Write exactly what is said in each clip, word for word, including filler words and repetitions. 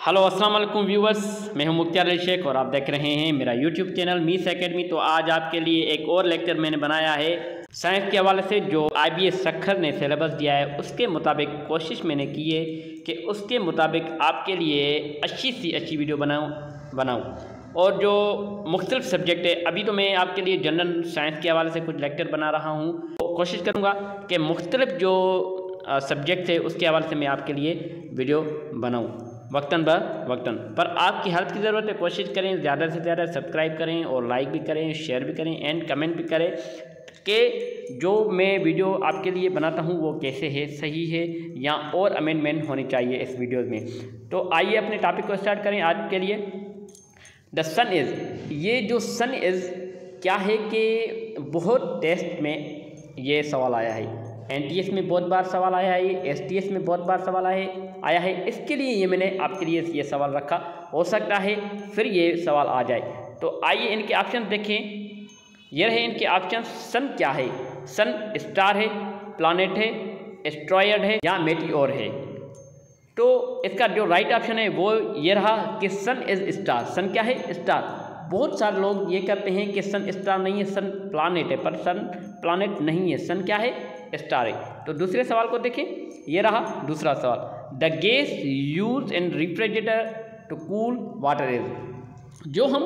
Hello अस्सलाम वालेकुम viewers, मैं हूं मुख्तार अली शेख और आप देख रहे हैं मेरा यूट्यूब चैनल मीस एकेडमी। तो आज आपके लिए एक और लेक्चर मैंने बनाया है साइंस के हवाले से। जो आई बी एस सक्खर ने सिलेबस दिया है उसके मुताबिक कोशिश मैंने की है कि उसके मुताबिक आपके लिए अच्छी सी अच्छी वीडियो बनाऊँ बनाऊँ और जो मुख्तलिफ सब्जेक्ट है, अभी तो मैं आपके लिए जनरल साइंस के हवाले से कुछ लेक्चर बना रहा हूँ, तो कोशिश करूँगा कि मुख्तलिफ जो सब्जेक्ट है उसके हवाले से मैं आपके लिए वीडियो बनाऊँ वक्तन ब वक्तन। पर आपकी हेल्प की ज़रूरत है, कोशिश करें ज़्यादा से ज़्यादा सब्सक्राइब करें और लाइक भी करें, शेयर भी करें एंड कमेंट भी करें कि जो मैं वीडियो आपके लिए बनाता हूं वो कैसे है, सही है या और अमेंडमेंट होनी चाहिए इस वीडियो में। तो आइए अपने टॉपिक को स्टार्ट करें आज के लिए। द सन इज़, ये जो सन इज़ क्या है कि बहुत टेस्ट में ये सवाल आया है, एन टी एस में बहुत बार सवाल आया है, एस टी एस में बहुत बार सवाल आया है आया है इसके लिए ये मैंने आपके लिए ये सवाल रखा, हो सकता है फिर ये सवाल आ जाए। तो आइए इनके ऑप्शन देखें। ये रहे इनके ऑप्शन। सन क्या है? सन स्टार है, प्लानेट है, एस्ट्रॉयड है या मेटियोर है। तो इसका जो राइट ऑप्शन है वो ये रहा कि सन इज स्टार। सन क्या है? स्टार। बहुत सारे लोग ये करते हैं कि सन स्टार नहीं है, सन प्लानेट है, पर सन प्लानेट नहीं है, सन क्या है? स्टार है। तो दूसरे सवाल को देखें, ये रहा दूसरा सवाल। The gas use in refrigerator to cool water is. जो हम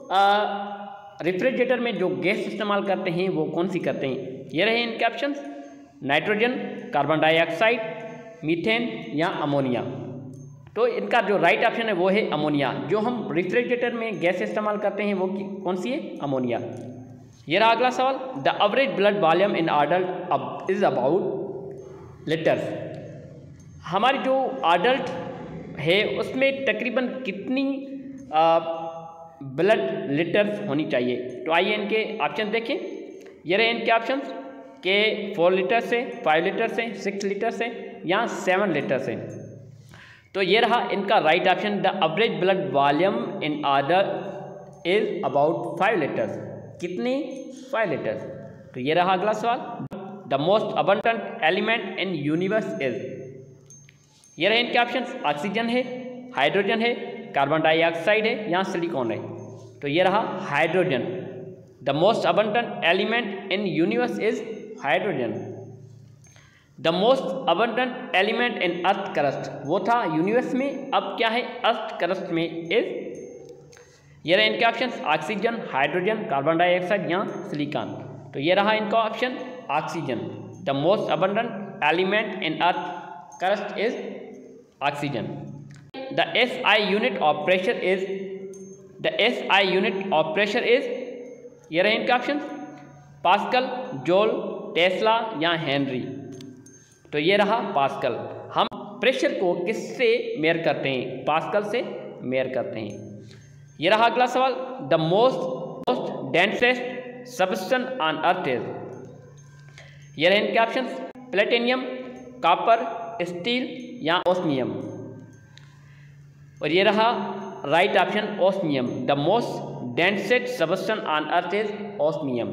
रेफ्रिजरेटर में जो गैस इस्तेमाल करते हैं वो कौन सी करते हैं? ये रहे इनके option. Nitrogen, carbon dioxide, methane या अमोनिया। तो इनका जो राइट ऑप्शन है वो है अमोनिया। जो हम रेफ्रिजरेटर में गैस इस्तेमाल करते हैं वो कौन सी है? अमोनिया। ये रहा अगला सवाल। The average blood volume in adult is about litres. हमारी जो अडल्ट है उसमें तकरीबन कितनी ब्लड लीटर्स होनी चाहिए? तो आइए इनके ऑप्शन देखें। ये रहे इनके ऑप्शन के फोर लीटर से, फाइव लीटर से, सिक्स लीटर से या सेवन लीटर से। तो ये रहा इनका right option. The average blood volume in adult is about five litres. कितनी? Five litres. तो ये रहा अगला सवाल। The most abundant element in universe is. ये रहे इनके ऑप्शन। ऑक्सीजन है, हाइड्रोजन है, कार्बन डाइऑक्साइड है या सिलिकॉन है। तो ये रहा hydrogen. The most abundant element in universe is hydrogen. The most abundant element in earth crust, वो था यूनिवर्स में, अब क्या है? अर्थ क्रस्ट में इज। ये रहे इनके option. Oxygen, hydrogen, carbon dioxide या सिलिकॉन। तो ये रहा इनका option oxygen. The most abundant element in earth crust is oxygen. The S I unit of pressure is. The S I unit of pressure is. ये रहे इनके option. Pascal, joule, tesla या Henry. तो ये रहा पास्कल। हम pressure को किससे मेयर करते हैं? पास्कल से मेयर करते हैं। ये रहा अगला सवाल। The most most densest substance on earth is. ये रहे इनके ऑप्शन। प्लेटिनियम, कॉपर, स्टील या ओस्मियम। और ये रहा right option osmium. The most densest substance on earth is osmium.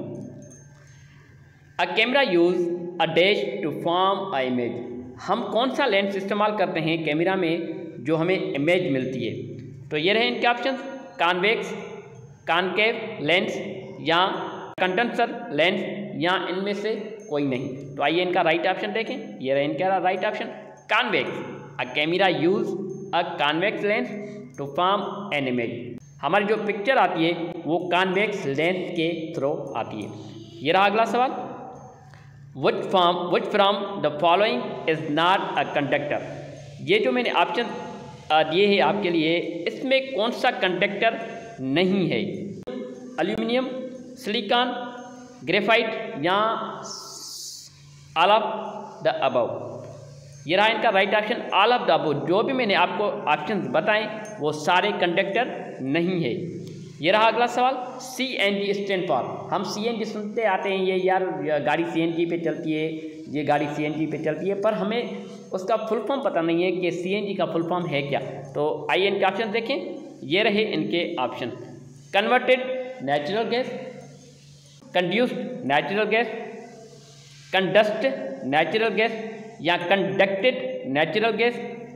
A camera use a dash to form a image. हम कौन सा लेंस इस्तेमाल करते हैं कैमरा में जो हमें इमेज मिलती है? तो ये रहे इनके ऑप्शन। कॉन्वेक्स, कॉनकेव लेंस या कंडेंसर लेंस या इनमें से कोई नहीं। तो आइए इनका राइट ऑप्शन देखें। ये रहे इनका right option convex. A camera use a convex lens to form an image. हमारी जो पिक्चर आती है वो कॉन्वेक्स लेंस के थ्रू आती है। ये रहा अगला सवाल। Which form which from the following is not a conductor. ये जो मैंने ऑप्शन दिए हैं आपके लिए, इसमें कौन सा कंडक्टर नहीं है? एल्यूमिनियम, सिलिकॉन, ग्रेफाइट या ऑल ऑफ द अबव। ये रहा इनका right option all of the above. जो भी मैंने आपको ऑप्शन बताएं वो सारे कंडक्टर नहीं है। ये रहा अगला सवाल। C N G stand for. हम सी एन जी सुनते आते हैं, ये यार गाड़ी सी एन जी पे चलती है, ये गाड़ी सी एन जी पे चलती है, पर हमें उसका फुल फॉर्म पता नहीं है कि सी एन जी का फुल फॉर्म है क्या। तो आइए इनके ऑप्शन देखें। ये रहे इनके option. Converted natural gas, conduced natural gas, conduct natural gas या कंडक्टेड नेचुरल गैस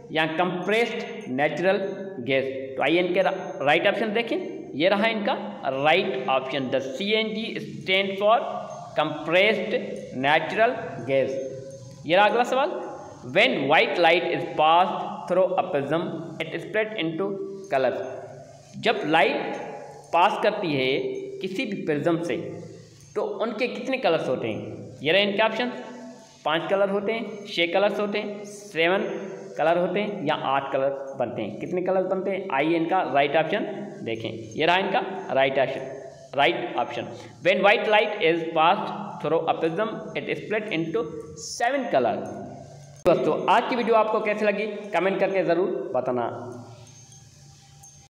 या कंप्रेस्ड नेचुरल गैस। तो आइए इनके राइट ऑप्शन देखें, ये रहा इनका right option, the C N G stand for compressed natural gas. ये रहा अगला सवाल, when white light is pass through a prism it split into colours. जब लाइट पास करती है किसी भी प्रिज्म से तो उनके कितने कलर्स होते हैं? ये रहे इनके ऑप्शन, पांच कलर होते हैं, छः कलर्स होते हैं, सेवन कलर होते हैं या आठ कलर बनते हैं। कितने कलर बनते हैं? आइए इनका राइट ऑप्शन देखें, ये रहा इनका right option right option when white light is passed through a prism it split into seven colour. दोस्तों आज की वीडियो आपको कैसी लगी कमेंट करके ज़रूर बताना।